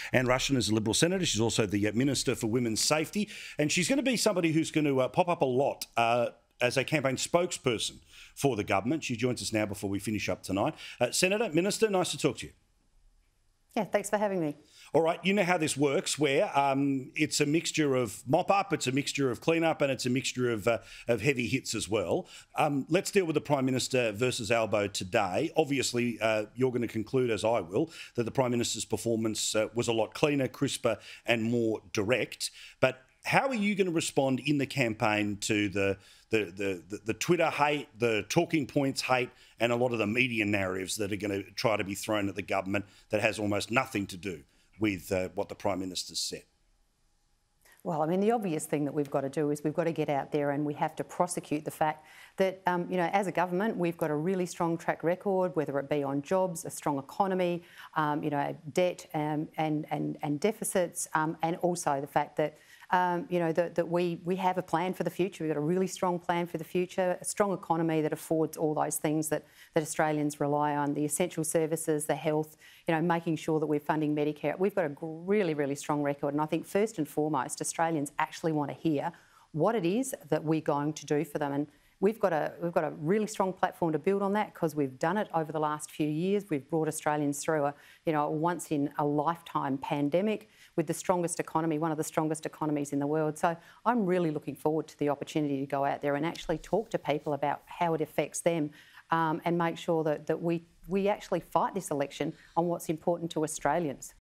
Anne Ruston is a Liberal Senator. She's also the Minister for Women's Safety, and she's going to be somebody who's going to pop up a lot as a campaign spokesperson for the government. She joins us now before we finish up tonight. Senator, Minister, nice to talk to you. Yeah, thanks for having me. All right, you know how this works, where it's a mixture of mop-up, it's a mixture of clean-up, and it's a mixture of heavy hits as well. Let's deal with the Prime Minister versus Albo today. Obviously, you're going to conclude, as I will, that the Prime Minister's performance was a lot cleaner, crisper and more direct. But how are you going to respond in the campaign to the Twitter hate, the talking points hate, and a lot of the media narratives that are going to try to be thrown at the government that has almost nothing to do with what the Prime Minister's said? Well, I mean, the obvious thing that we've got to do is we've got to get out there and we have to prosecute the fact that, as a government, we've got a really strong track record, whether it be on jobs, a strong economy, debt and deficits, and also the fact that that we have a plan for the future. We've got a really strong plan for the future, a strong economy that affords all those things that Australians rely on, the essential services, the health, making sure that we're funding Medicare. We've got a really, really strong record. And I think first and foremost, Australians actually want to hear what it is that we're going to do for them. And we've got a really strong platform to build on that because we've done it over the last few years. We've brought Australians through a once in a lifetime pandemic with the strongest economy, one of the strongest economies in the world. So I'm really looking forward to the opportunity to go out there and actually talk to people about how it affects them and make sure that we actually fight this election on what's important to Australians.